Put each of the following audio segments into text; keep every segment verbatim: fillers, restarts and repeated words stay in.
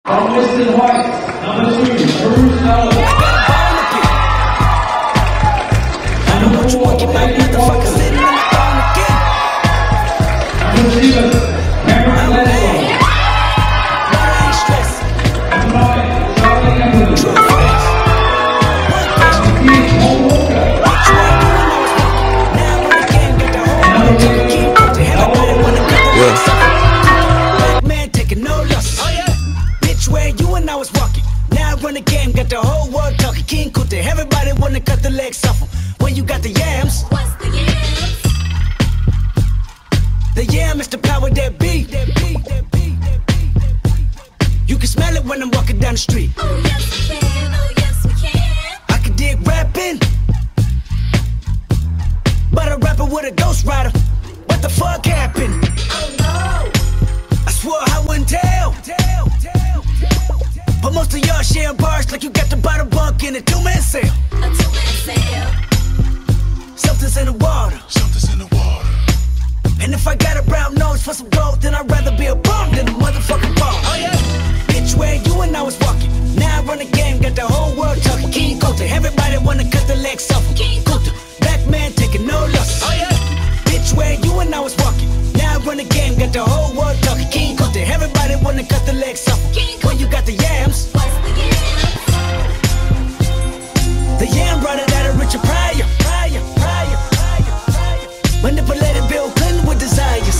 From Listed White, number two, Bruce Bell. I don't want you monkey like motherfucker sitting on the throne again. Number seven, Cameron Bledsoe. But I ain't stressed. Number nine, Charlie Emerald. True facts. One question. Number eight, Paul Walker. What you ain't doing, I was walking. Now when the game got the whole world talking. Keep up to everybody wanna cut the legs off. Black man taking no loss. Oh yeah. Bitch, where you and I was walking. Now run the game, got the whole world talking. King Kunta, everybody wanna cut the legs off 'em. When you got the yams. What's the yams? The yam is the power that be. That be, that be, that be, that be. You can smell it when I'm walking down the street. Oh yes we can, oh yes we can. I can dig rapping, but a rapper with a ghost rider. What the fuck happened? Oh no. I swore I wouldn't tell. tell, tell, tell, tell. But most of y'all share bars like you got the bottom bunk in a two-man sale. A two-man sale. Something's in the water. Something's in the water. And if I got a brown nose for some gold, then I'd rather be a bum than a motherfucking bum. Oh yeah. Bitch, where you and I was walking. Now I run the game, got the whole world talking. King Kunta, everybody wanna cut the legs off. King Kunta, black man taking no loss. Oh yeah. Bitch, where you and I was walking. Now I run the game, got the whole world talking. King Kunta, everybody wanna cut the legs off. When you got the yams. What's the yams? The yam brought it out of Richard Pryor. Pryor, Pryor, Pryor, Pryor. Manipulated Bill Clinton with desires.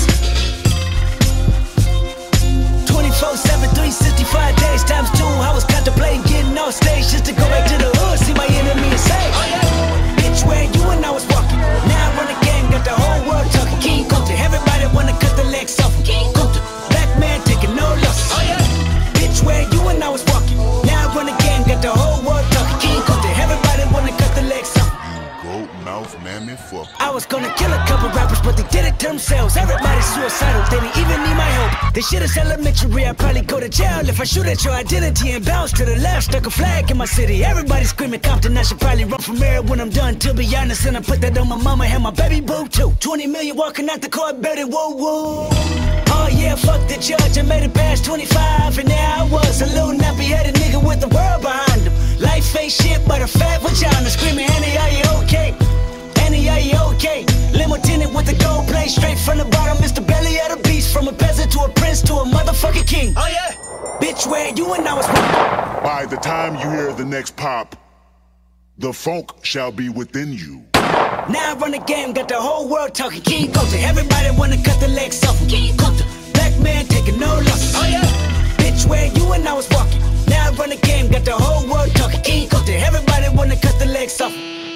twenty-four seven, three sixty-five days times two. I was contemplating getting off stage just to go back to the hood, see my enemy and say, oh yeah. Bitch, where you and I was walking. Now I run the game, got the whole world talking. King Kunta, everybody wanna cut the legs off. King Kunta, black man taking no loss. Oh yeah. Bitch, where you and I was walking. Now I run the game, got the whole world talking. King Kunta, everybody wanna cut the legs off. Goat mouth mammy fuck. I was gonna kill a couple rappers, but they did it to themselves. Everybody's suicidal, they didn't even need my help. This shit is elementary, I'd probably go to jail if I shoot at your identity and bounce to the left. Stuck a flag in my city, everybody screaming Compton. I should probably run from here when I'm done, to be honest. And I put that on my mama and my baby boo too. twenty million walking out the court, baby, whoa, whoa. Oh yeah, fuck the judge, I made it past twenty-five. And there I was, a little nappy-headed nigga with the world behind him. Life ain't shit but a fat vagina. Screaming, Annie, are you okay? Annie, are you okay? Limo tinted with the gold plate, straight from the bottom. It's the belly of the beast. From a peasant to a prince to a motherfucking king. Oh yeah. Bitch, where you and I was. By the time you hear the next pop, the funk shall be within you. Now I run the game, got the whole world talking. King Kunta, everybody wanna cut the legs off. King Kunta, black man taking no loss. Oh yeah. Bitch, where you and I was walking. Now I run the game, got the whole world talking. King Kunta, everybody wanna cut the legs off.